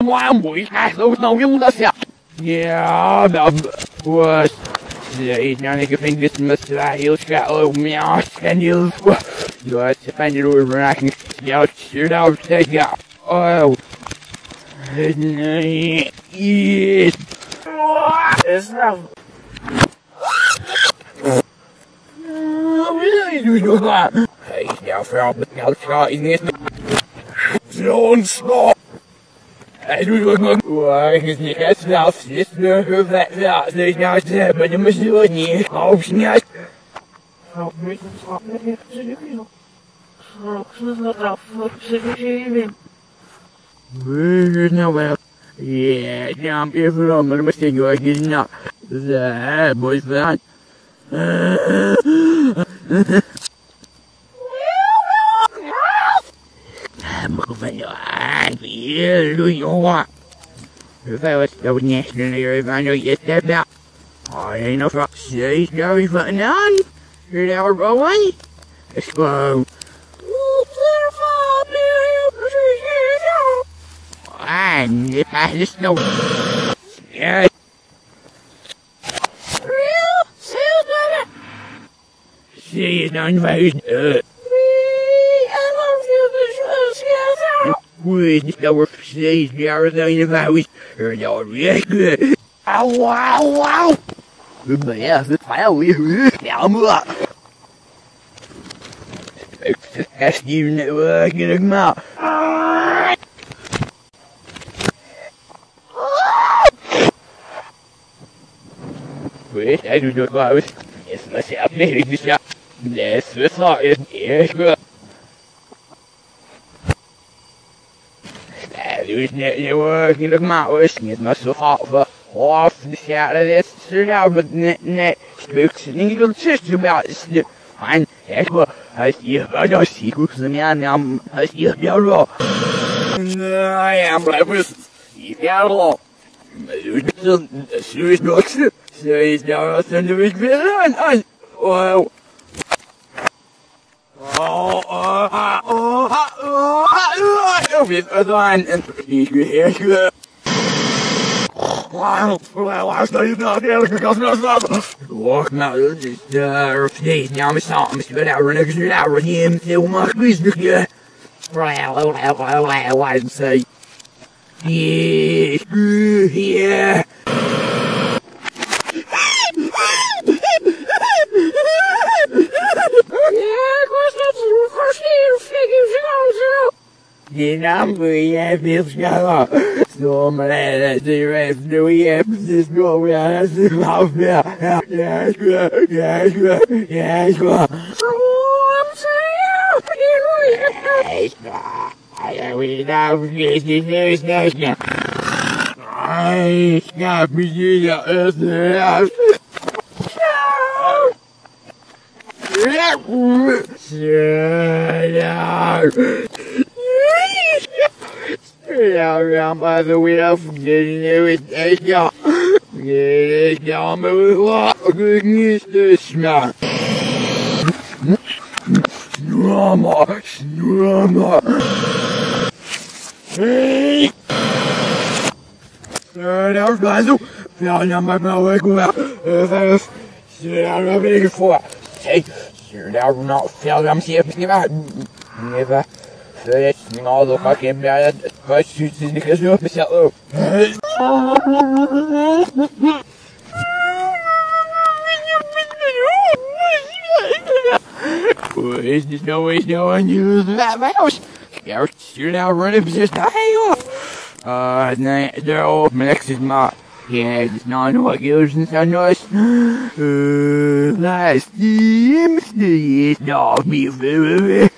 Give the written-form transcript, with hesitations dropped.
Moi, hallo, nou wil dat ja. Ja, was. Ik nou ik vind dit met heel schaal, ja, en heel goed. Ja, het fijn dat we raken. Ja, stuur nou zeg ja. Oh. Nee. Yes. Is nou. Wil je nu nog maar? Hey, ja, vrouw, nou ga ik niet. Zo'n snor. Hij doet ook nog. Waar is niet het zelfs is nu ja, dus nou te hebben, dan moet je niet. Hou snel. Nou wel. Ja, ja, even om, maar dan moet je ook niet nou. Ja, boys van. Maar van jou, heel doe jongen. Hoeveel is dat niet meer van jou je hebt nou? Alleen nog wat steeds jou van aan. You're now rolling. Let's go. And if I just know. Yeah. Real? Still got it. See you done, right? Goed, dat wordt steeds jaar zijn de vouw's. Dat is goed. Auw, auw, auw. Ja, het vuil weer. Ja, maar. Ik zeg niet werkelijk maar. Goed, hij doet nog wel eens. Is dat zelf niet, dus ja. Dat is wel echt goed. Dus net je werkelijk maar is niet maar zo halve half de schade is zo met net stukjes niet goed zuster maar is de en echt wel als je wat als je goed zijn ja nou als je jou wel ja maar dus je ja wel zo is nog zo is nou als een week weer aan wow. Weer gedaan en ik weer goed. Waar sta je nou eerlijk als nou staat? Wacht nou, dat is daar steeds nou met samen met nou niks nu nou niet heel maar quiz Why say? Yeah. Die naam wil je veel schouwen. Zo maar dat je even doe je even dus go ja dat is geloof ja ja ja is goed ja is goed ja is goed. Ja we nou is niet neus neus ja. Ai ja je ja is ja. Ja. Ja, ja, maar de weer vergeten is ja. Ja, maar we niet dus maar. Snurma. Hey. Dat is maar zo. Ja, ja, maar nou ik wel. Ja, daar ben ik voor. Hey, daar nou veel aan zien niet waar. Never. It's all the fucking bad. But she's because you're the is this no way no one uses that mouse? You're now running just hang off. No, they're all next is not. Yeah, it's not what goes inside us. Last the dog me.